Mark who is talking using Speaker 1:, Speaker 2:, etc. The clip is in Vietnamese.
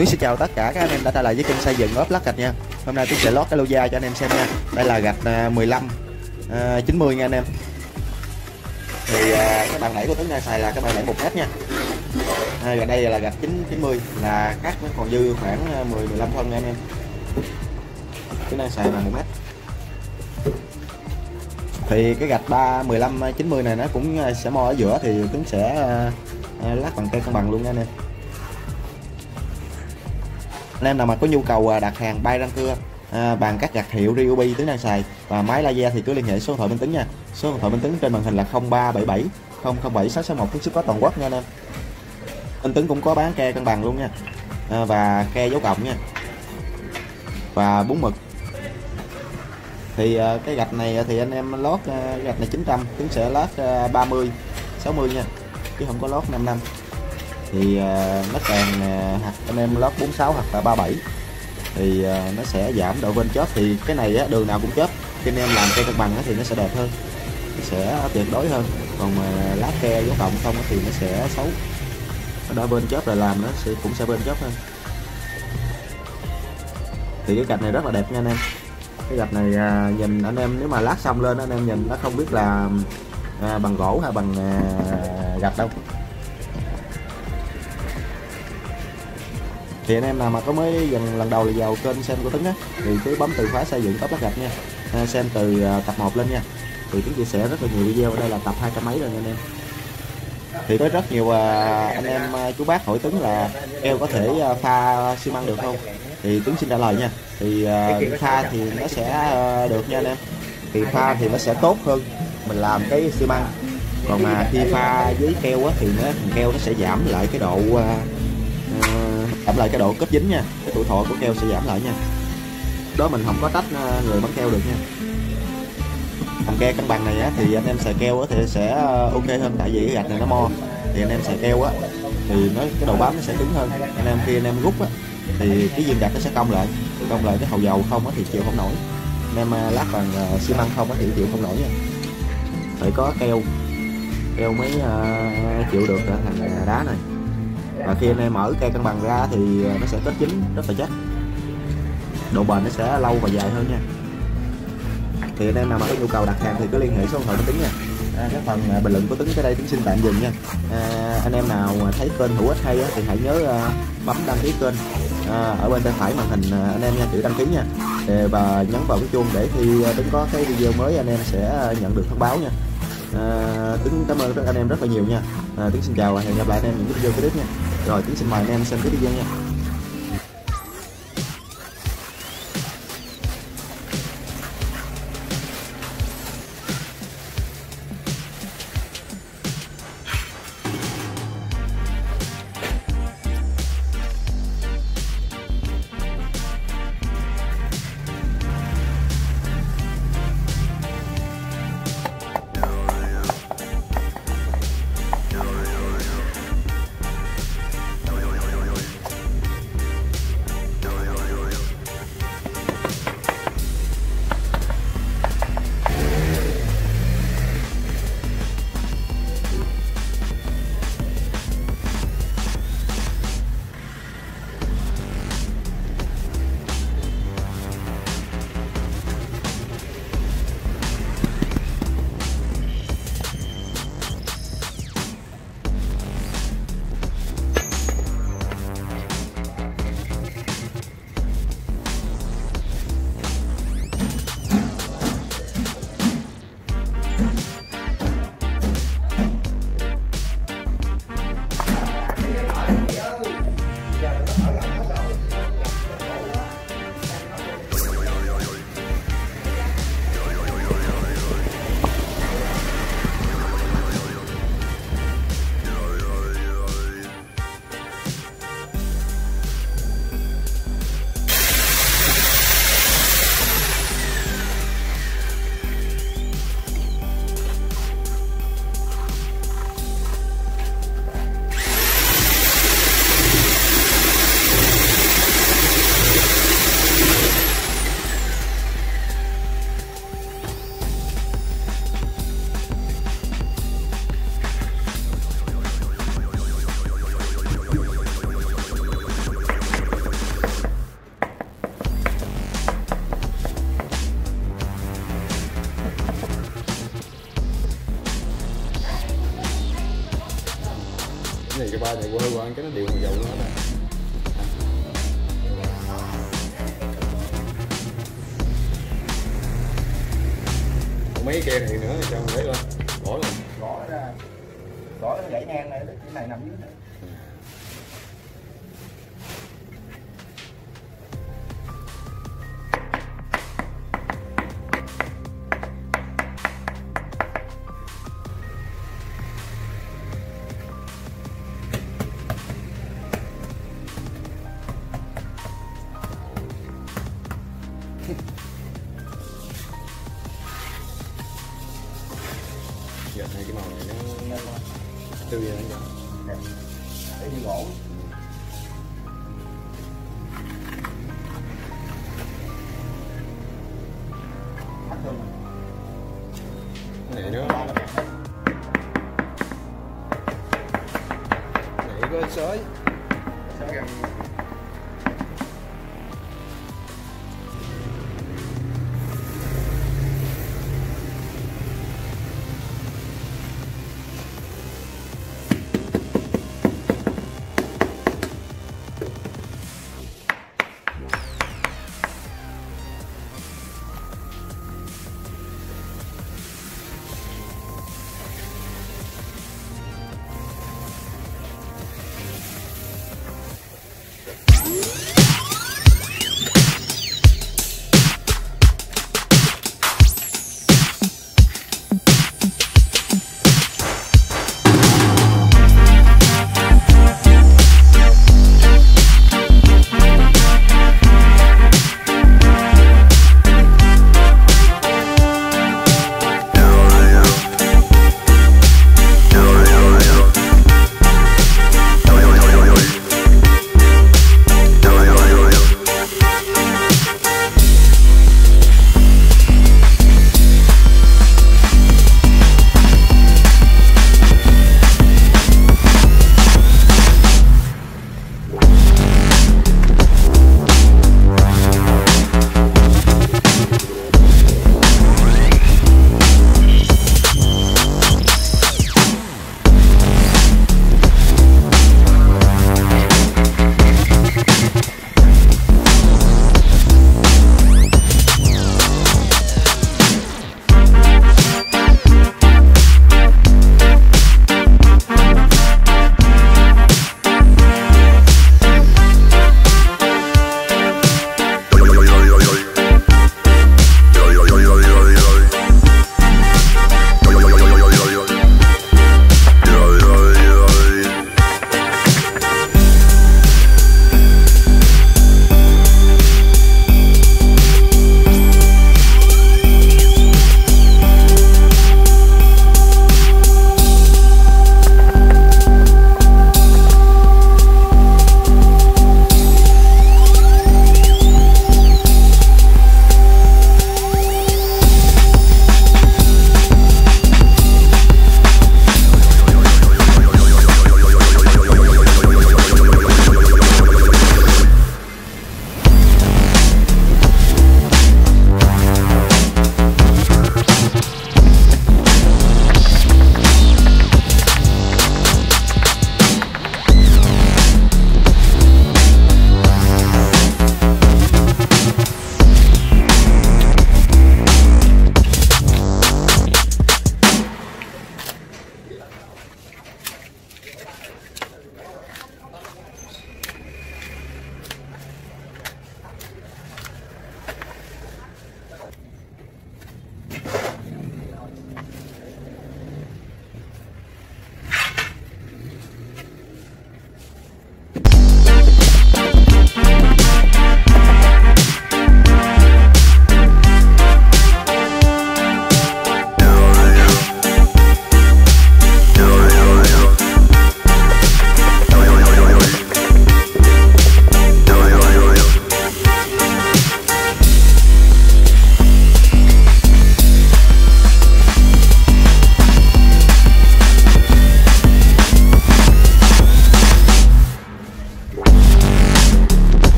Speaker 1: Tuấn xin chào tất cả các anh em đã trở lại với kênh xây dựng ốp lát gạch nha. Hôm nay Tuấn sẽ lót cái lô da cho anh em xem nha. Đây là gạch 15 90 nha anh em. Thì cái bàn đẩy của Tuấn đang xài là cái bàn đẩy 1m nha. Và đây là gạch 90 là cắt nó còn dư khoảng 10-15 phân nha anh em. Tuấn đang xài là 1m. Thì cái gạch 15 90 này nó cũng sẽ mo ở giữa, thì Tuấn sẽ lát bằng cây cân bằng luôn nha anh em. Anh em nào mà có nhu cầu đặt hàng bay răng cưa, bàn cắt gạch hiệu Ryobi Tuấn đang xài và máy laser thì cứ liên hệ số điện thoại bên Tuấn nha. Số điện thoại bên Tuấn trên màn hình là 0377 007 661, Tuấn ship có toàn quốc nha anh em. Bên Tuấn cũng có bán ke cân bằng luôn nha, và ke dấu cộng nha, và bún mực. Thì cái gạch này thì anh em lót gạch này 900, Tuấn sẽ lót 30 60 nha, chứ không có lót 55. Thì nó càng hoặc anh em lót 46 hoặc là 37 thì nó sẽ giảm độ vên chớp. Thì cái này á, đường nào cũng chớp, khi anh em làm ke cân bằng thì nó sẽ đẹp hơn, nó sẽ tuyệt đối hơn. Còn mà lát ke dấu cộng không thì nó sẽ xấu, nó đỡ vên chớp, rồi làm nó cũng sẽ vên chớp hơn. Thì cái gạch này rất là đẹp nha anh em. Cái gạch này nhìn anh em nếu mà lát xong lên anh em nhìn nó không biết là bằng gỗ hay bằng gạch đâu. Thì anh em nào mà có mới lần đầu vào kênh xem của Tuấn á, thì cứ bấm từ khóa xây dựng ốp lát gạch nha, xem từ tập 1 lên nha. Thì Tuấn chia sẻ rất là nhiều video, ở đây là tập 200 mấy rồi nha anh em. Thì có rất nhiều anh em chú bác hỏi Tuấn là keo có thể pha xi măng được không, thì Tuấn xin trả lời nha. Thì pha thì nó sẽ được nha anh em. Thì pha thì nó sẽ tốt hơn mình làm cái xi măng. Còn mà khi pha với keo á, thì keo nó sẽ giảm lại cái độ kết dính nha, cái tuổi thọ của keo sẽ giảm lại nha. Đó mình không có trách người bán keo được nha. Còn ke cân bằng này á, thì anh em xài keo á, thì sẽ ok hơn, tại vì cái gạch này nó mo. Thì anh em xài keo á, thì cái độ bám nó sẽ cứng hơn. Anh em khi anh em rút á, thì cái viên gạch nó sẽ cong lại cái hầu dầu không á, thì chịu không nổi. Anh em lát bằng xi măng không á, thì chịu không nổi nha. Phải có keo mới chịu được thành đá này. Và khi anh em mở ke cân bằng ra thì nó sẽ kết dính rất là chắc, độ bền nó sẽ lâu và dài hơn nha. Thì anh em nào mà có nhu cầu đặt hàng thì cứ liên hệ số điện thoại của Tuấn nha. Cái phần bình luận của Tuấn tới đây Tuấn xin tạm dừng nha. Anh em nào thấy kênh hữu ích hay thì hãy nhớ bấm đăng ký kênh ở bên tay phải màn hình anh em nha, chữ đăng ký nha, và nhấn vào cái chuông để khi Tuấn có cái video mới anh em sẽ nhận được thông báo nha. Tuấn cảm ơn anh em rất là nhiều nha. Tuấn xin chào và hẹn gặp lại anh em những cái video kế tiếp nha. Rồi Tuấn xin mời anh em xem cái video nha.
Speaker 2: cái ba này quơ qua cái nó đều dầu nó hết. Mấy ke này nữa cho mình lấy lên gõ lên,
Speaker 1: gõ ra, gõ nó gãy ngang này, cái này nằm dưới này.
Speaker 2: Giờ hai cái màu này nó tươi ra nó
Speaker 1: Để đi gỗ.